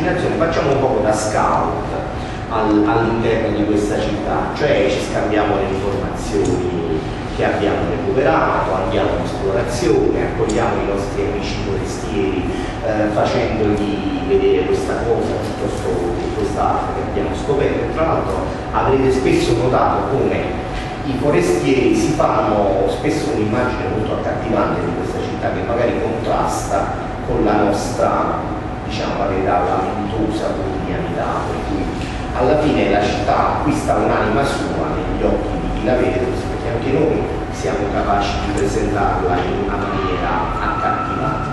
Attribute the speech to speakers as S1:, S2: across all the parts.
S1: immaginazione, facciamo un po' da scout all'interno di questa città, cioè ci scambiamo le informazioni che abbiamo recuperato, andiamo in esplorazione, accogliamo i nostri amici forestieri facendogli vedere questa cosa piuttosto che quest'altra che abbiamo scoperto. Tra l'altro avrete spesso notato come i forestieri si fanno spesso un'immagine molto accattivante di questa città che magari contrasta con la nostra, diciamo la verità, lamentosa quotidianità, per cui alla fine la città acquista un'anima sua negli occhi di chi la vede, perché anche noi siamo capaci di presentarla in una maniera accattivante.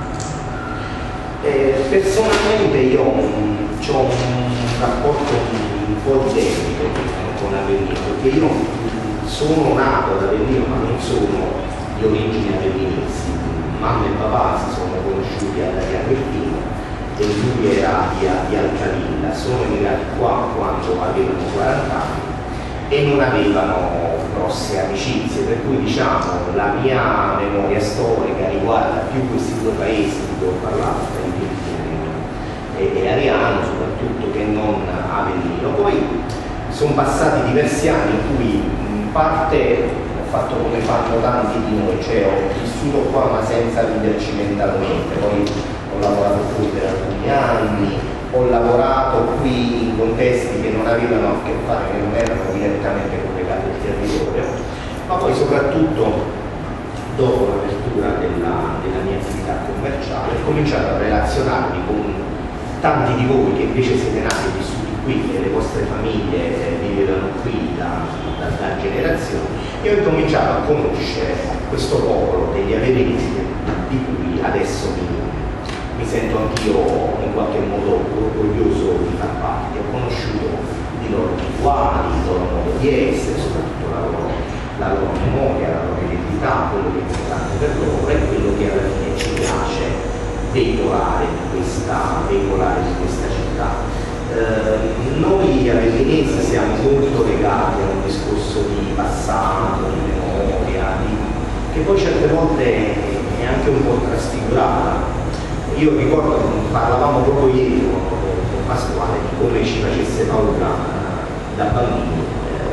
S1: Personalmente io ho un rapporto un po' identico con Avellino, perché io sono nato ad Avellino ma non sono di origini avellinesi. Mamma e papà si sono conosciuti ad Avellino e lui era di Alcavilla, sono emigrati qua quando avevano 40 anni e non avevano grosse amicizie, per cui diciamo la mia memoria storica riguarda più questi due paesi di cui ho parlato, e Ariano soprattutto, che non Avellino. Poi sono passati diversi anni in cui in parte ho fatto come fanno tanti di noi, cioè ho vissuto qua ma senza viverci mentalmente, poi ho lavorato qui per alcuni anni, ho lavorato qui in contesti che non avevano a che fare, che non erano direttamente collegati al territorio, ma poi soprattutto dopo l'apertura della mia attività commerciale ho cominciato a relazionarmi con tanti di voi che invece siete nati e vissuti qui e le vostre famiglie vivevano qui da generazioni, e ho incominciato a conoscere questo popolo degli avellini di cui adesso mi sento anch'io in qualche modo orgoglioso di far parte. Ho conosciuto i loro rituali, il loro modo di essere, soprattutto la loro memoria, la loro identità, quello che è importante per loro e quello che alla fine ci piace veicolare di questa città. Noi avellinesi siamo molto legati a un discorso di passato, di memoria, che poi certe volte è anche un po' trasfigurata. Io ricordo, parlavamo proprio ieri con Pasquale di come ci facesse paura da bambini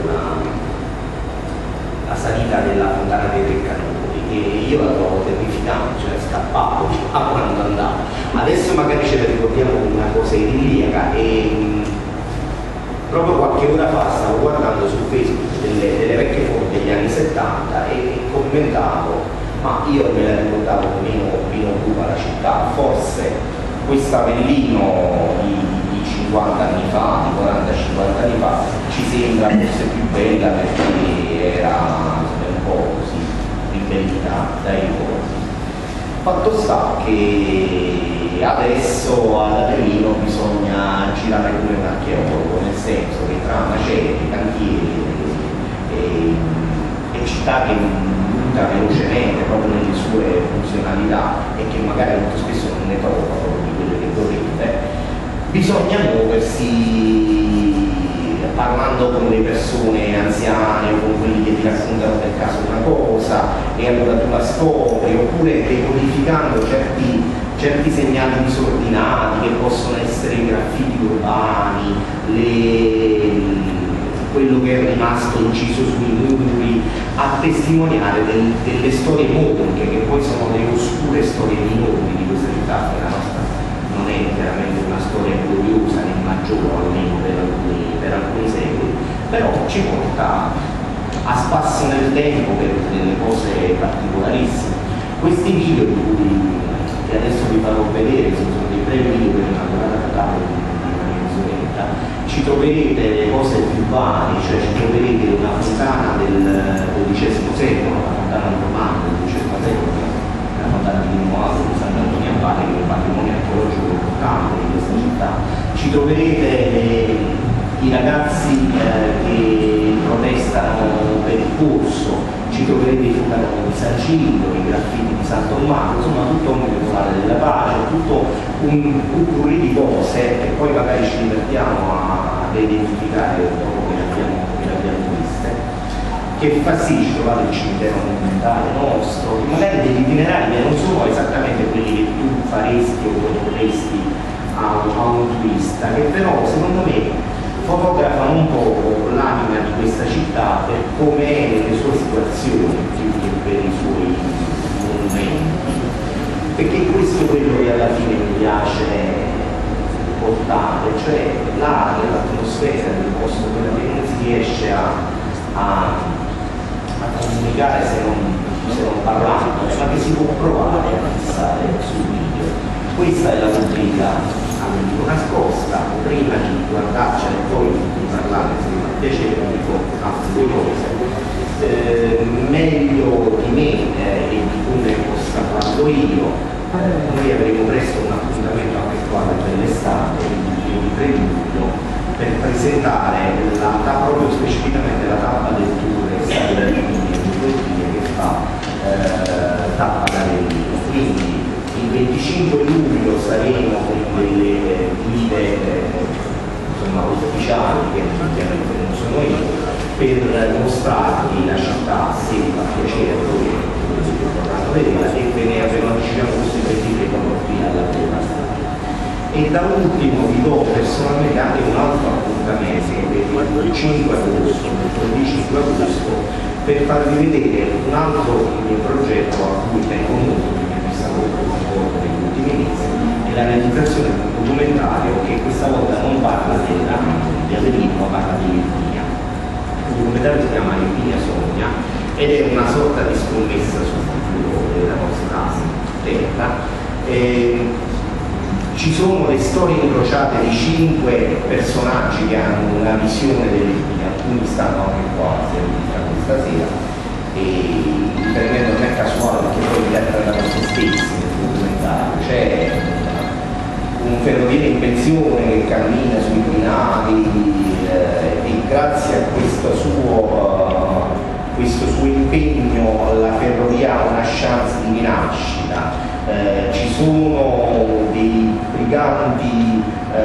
S1: la salita della fontana dei Tre Canoni, e io la trovo terrificante, cioè scappavo quando andavo. Adesso magari ce la ricordiamo come una cosa idilliaca, e proprio qualche ora fa stavo guardando su Facebook delle vecchie foto degli anni 70 e commentavo: ma io me la ricordavo meno cupa la città, forse quest'Avellino di 50 anni fa, di 40-50 anni fa, ci sembra forse più bella perché era un po' così ribellita dai ricordi. Fatto sta che adesso ad Avellino bisogna girare come un archeologo, nel senso che tra macerie, cantieri e città che butta velocemente proprio nelle sue funzionalità e che magari molto spesso non ne trovano di quelle che dovrebbe, bisogna muoversi parlando con le persone anziane o con quelli che ti raccontano per caso una cosa e allora tu la scopri, oppure decodificando certi segnali disordinati che possono essere i graffiti urbani, quello che è rimasto inciso sui muri, a testimoniare delle storie monche, che poi sono le oscure storie minori di questa città, che la nostra non è chiaramente una storia gloriosa né maggiore, almeno per alcuni secoli, però ci porta a spasso nel tempo per delle cose particolarissime. Questi video che adesso vi farò vedere sono dei brevi video per una durata totale di una mezz'oretta. Ci troverete le cose più varie, cioè ci troverete una fontana del XII secolo, una fontana romana del XII secolo, la fontana di Nuovo di Sant'Antonio a Bari, che è un patrimonio archeologico importante di questa città. Ci troverete i ragazzi che protestano per il corso, ci troverete i funerali di San Cillo, i graffiti di San Tommaso, insomma tutto un memoriale della pace, tutto un purri di cose che poi magari ci divertiamo a identificare dopo che le abbiamo viste, che fa sì ci trovate il cimitero monumentale nostro, magari degli itinerari che non sono esattamente quelli che tu faresti o proporresti a un vista, che però secondo me fotografano un po' l'anima di questa città per come è nelle sue situazioni più che per i suoi monumenti, perché questo è quello che alla fine mi piace portare, cioè l'aria, l'atmosfera del posto, quella che non si riesce a comunicare se non parlando, ma che si può provare a fissare sul video. Questa è la rubrica amico nascosta. Prima di guardarcela e poi di parlare, se mi fa piacere, dico altre due cose. Meglio di me e di come possa farlo io, noi avremo presto un appuntamento anche qua per l'estate, il 3 luglio, per presentare proprio specificamente la tappa del tour Stella di che fa tappa da Berlino. Quindi il 25 luglio saremo con delle guide ufficiali che ovviamente non sono io, per mostrarvi la città, se vi fa piacere, vorranno vederla, e ve ne anticipiamo questi 23 qui alla prima. E da ultimo vi do personalmente anche un altro appuntamento per il 5 agosto, il 5 agosto, per farvi vedere un altro mio progetto a cui tengo molto, perché mi sta molto negli ultimi mesi, è la realizzazione di un documentario che questa volta non parla di Avellino, ma parla di Irpinia. Il documentario si chiama Irpinia Sogna ed è una sorta di scommessa sul futuro della nostra terra. Ci sono le storie incrociate di 5 personaggi che hanno una visione dell'Irpinia, alcuni stanno anche qua questa sera, e per me non è casuale perché poi interpretano se stessi nel documentario. C'è un ferroviere in pensione che cammina sui binari e grazie a questo suo impegno la ferrovia ha una chance di rinascita. Ci sono dei briganti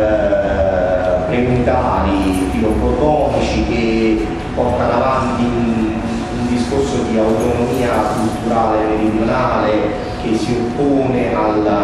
S1: preunitari filoplatonici che portano avanti un discorso di autonomia culturale meridionale che si oppone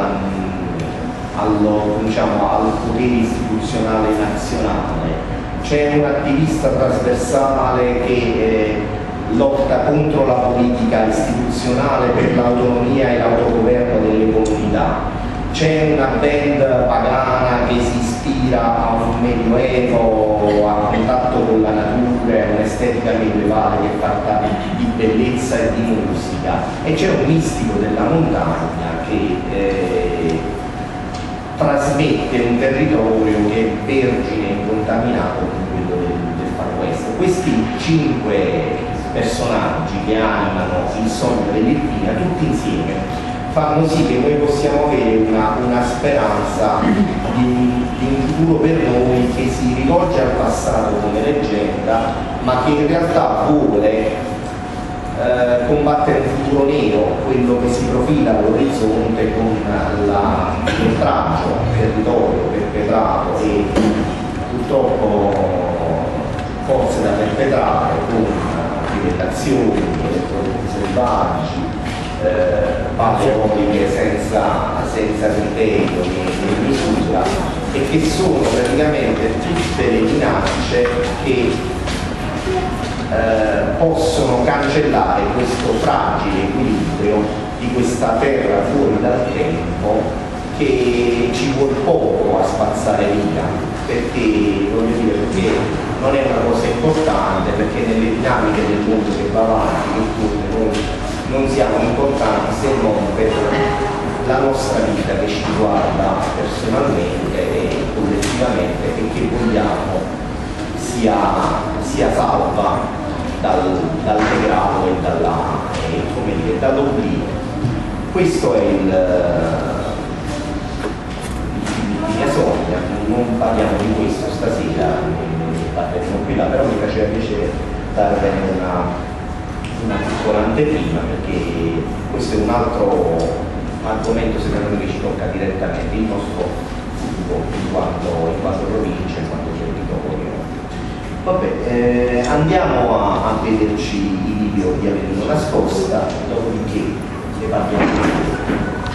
S1: al potere istituzionale nazionale. C'è un attivista trasversale che lotta contro la politica istituzionale per l'autonomia e l'autogoverno delle comunità. C'è una band pagana che si ispira a un medioevo, a contatto con la natura, a un'estetica medievale che è fatta di bellezza e di musica. E c'è un mistico della montagna che trasmette un territorio che è vergine e incontaminato con quello del Far West. Questi 5 personaggi che animano il sogno dell'Irpinia, tutti insieme, fanno sì che noi possiamo avere una speranza di un futuro per noi che si rivolge al passato come leggenda, ma che in realtà vuole combattere un futuro nero, quello che si profila all'orizzonte con l'oltraggio territorio perpetrato e purtroppo forse da perpetrare con direttazioni, elettronici selvaggi, palle senza criterio né misura, e che sono praticamente tutte le minacce che possono cancellare questo fragile equilibrio di questa terra fuori dal tempo che ci vuole poco a spazzare via, perché non è una cosa importante, perché nelle dinamiche del mondo che va avanti noi non siamo importanti se non per la nostra vita che ci riguarda personalmente e collettivamente e che vogliamo sia salva dal degrado e dall'oblio. Questo è il mia sogna. Non parliamo di questo stasera, parleremo qui là, però mi faceva piacere darvene una piccola anteprima, perché questo è un altro argomento secondo me che ci tocca direttamente, il nostro futuro in quanto provincia, in quanto territorio. Vabbè, andiamo a vederci i video di Avellino Nascosta, dopodiché ne parliamo.